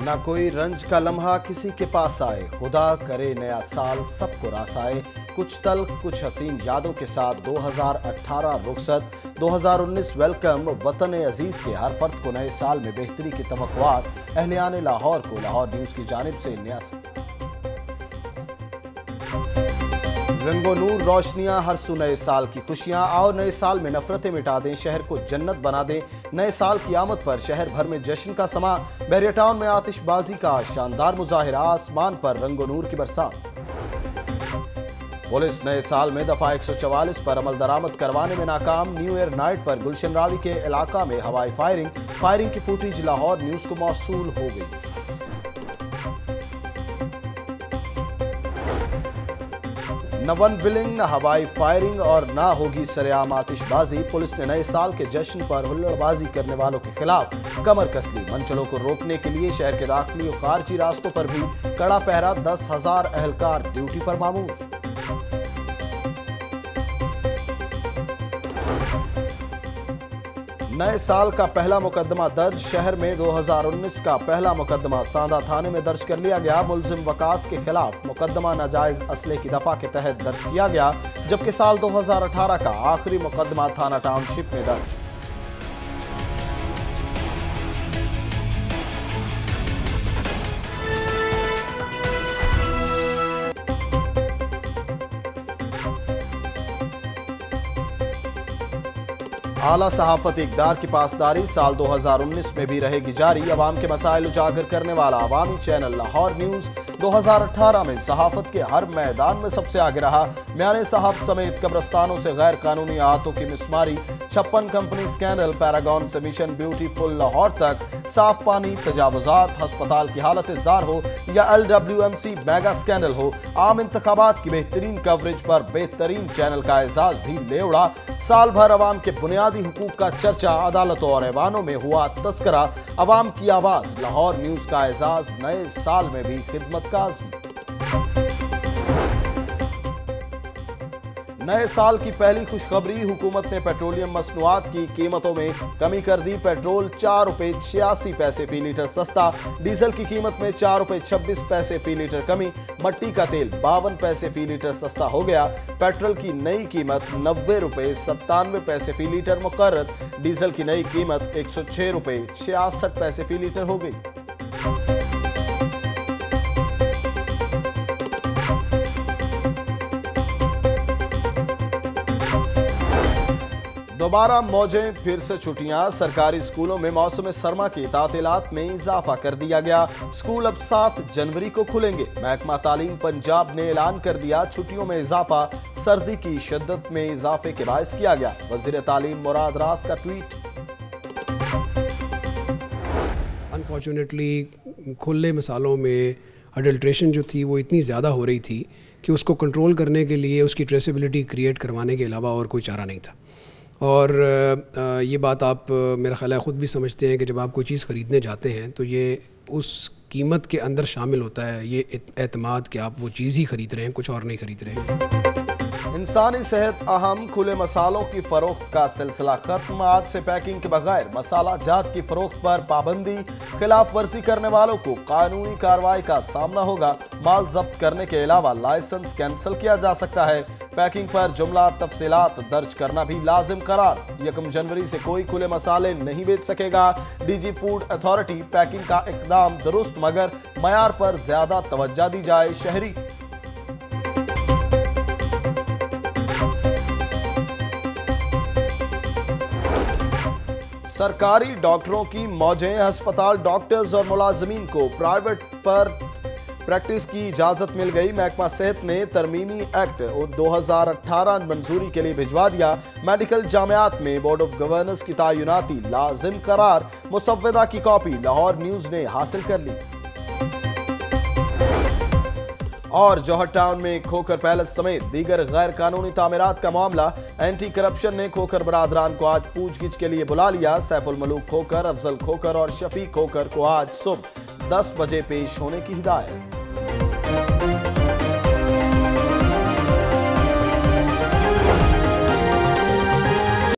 ना कोई रंज का लम्हा किसी के पास आए, खुदा करे नया साल सबको रास आए। कुछ तल्ख कुछ हसीन यादों के साथ 2018 रुखसत, 2019 वेलकम। वतन अजीज के हर फर्द को नए साल में बेहतरी की तवक्कुआत। अहलियान लाहौर को लाहौर न्यूज की जानिब से नया रंगो नूर रोशनियां, हर सू नए साल की खुशियां। आओ नए साल में नफरतें मिटा दें, शहर को जन्नत बना दें। नए साल की आमद पर शहर भर में जश्न का समा। बहरिया टाउन में आतिशबाजी का शानदार मुजाहिरा, आसमान पर रंगो नूर की बरसात। पुलिस नए साल में दफा 144 पर अमल दरामद करवाने में नाकाम। न्यू ईयर नाइट पर गुलशन रावी के इलाका में हवाई फायरिंग की फुटेज लाहौर न्यूज को मौसूल हो गई। न वन विलिंग, हवाई फायरिंग और ना होगी सरेआम आतिशबाजी। पुलिस ने नए साल के जश्न पर हुल्लड़बाजी करने वालों के खिलाफ कमर कस ली। मनचलों को रोकने के लिए शहर के दाखिली और खारजी रास्तों पर भी कड़ा पहरा। 10,000 एहलकार ड्यूटी पर मामूर। नए साल का पहला मुकदमा दर्ज। शहर में 2019 का पहला मुकदमा सांदा थाने में दर्ज कर लिया गया। मुलजिम वकास के खिलाफ मुकदमा नाजायज असले की दफा के तहत दर्ज किया गया, जबकि साल 2018 का आखिरी मुकदमा थाना टाउनशिप में दर्ज। आला सहाफत इक़दार की पासदारी साल 2019 में भी रहेगी जारी। अवाम के मसाइल उजागर करने वाला अवामी चैनल लाहौर न्यूज 2018 में सहाफत के हर मैदान में सबसे आगे रहा। म्याने साहब समेत कब्रस्तानों से गैर कानूनी आहतों की मिसमारी, 56 कंपनी स्कैंडल, पैरागॉन से मिशन ब्यूटीफुल लाहौर तक, साफ पानी, तजावुजात, हस्पताल की हालत जार हो या LWMC मेगा स्कैंडल हो, आम इंतखाबात की बेहतरीन कवरेज पर बेहतरीन चैनल का एजाज भी ले उड़ा। साल भर अवाम के बुनियादी हुकूक का चर्चा, अदालतों और ऐवानों में हुआ तस्करा। अवाम की आवाज लाहौर न्यूज का एजाज, नए साल में भी खिदमत का आज़म। नए साल की पहली खुशखबरी, हुकूमत ने पेट्रोलियम मसनूआत की कीमतों में कमी कर दी। पेट्रोल 4 रुपए 86 पैसे फी लीटर सस्ता, डीजल की कीमत में 4 रुपए 26 पैसे फी लीटर कमी, मट्टी का तेल 52 पैसे फी लीटर सस्ता हो गया। पेट्रोल की नई कीमत 90 रुपए 97 पैसे फी लीटर मुकर्रर, डीजल की नई कीमत 106 रुपए 66 पैसे फी लीटर हो गई। दोबारा मौजें, फिर से छुट्टियां। सरकारी स्कूलों में मौसम सरमा की तातीलात में इजाफा कर दिया गया। स्कूल अब 7 जनवरी को खुलेंगे। महकमा तालीम पंजाब ने ऐलान कर दिया, छुट्टियों में इजाफा सर्दी की शिद्दत में इजाफे के बायस किया गया। वजीर तालीम मुराद रास का ट्वीट। अनफॉर्चुनेटली खुले मसालों में अडल्ट्रेशन जो थी वो इतनी ज़्यादा हो रही थी कि उसको कंट्रोल करने के लिए उसकी ट्रेसेबिलिटी क्रिएट करवाने के अलावा और कोई चारा नहीं था। और ये बात आप मेरा ख्याल है ख़ुद भी समझते हैं कि जब आप कोई चीज़ ख़रीदने जाते हैं तो ये उस कीमत के अंदर शामिल होता है ये एतमाद कि आप वो चीज़ ही ख़रीद रहे हैं, कुछ और नहीं ख़रीद रहे हैं। इंसानी सेहत अहम, खुले मसालों की फरोख्त का सिलसिला खत्म। आज से पैकिंग के बगैर मसाला जात की फरोख्त पर पाबंदी। खिलाफ वर्जी करने वालों को कानूनी कार्रवाई का सामना होगा। माल जब्त करने के अलावा लाइसेंस कैंसिल किया जा सकता है। पैकिंग पर जुमला तफसीलात दर्ज करना भी लाजिम करार। 1 जनवरी से कोई खुले मसाले नहीं बेच सकेगा। डीजी फूड अथॉरिटी, पैकिंग का इकदाम दुरुस्त मगर मयार पर ज्यादा तवज्जो दी जाए। शहरी सरकारी डॉक्टरों की मौजें। अस्पताल डॉक्टर्स और मुलाजमीन को प्राइवेट पर प्रैक्टिस की इजाजत मिल गई। महकमा सेहत ने तरमीमी एक्ट 2018 मंजूरी के लिए भिजवा दिया। मेडिकल जामियात में बोर्ड ऑफ गवर्नर्स की तैनाती लाजिम करार। मुसव्वदा की कॉपी लाहौर न्यूज ने हासिल कर ली। और जौहर टाउन में खोखर पैलेस समेत दीगर गैर कानूनी तामीरात का मामला। एंटी करप्शन ने खोखर बरादरान को आज पूछगिछ के लिए बुला लिया। सैफुल मलूक खोखर, अफजल खोखर और शफीक खोखर को आज सुबह 10 बजे पेश होने की हिदायत।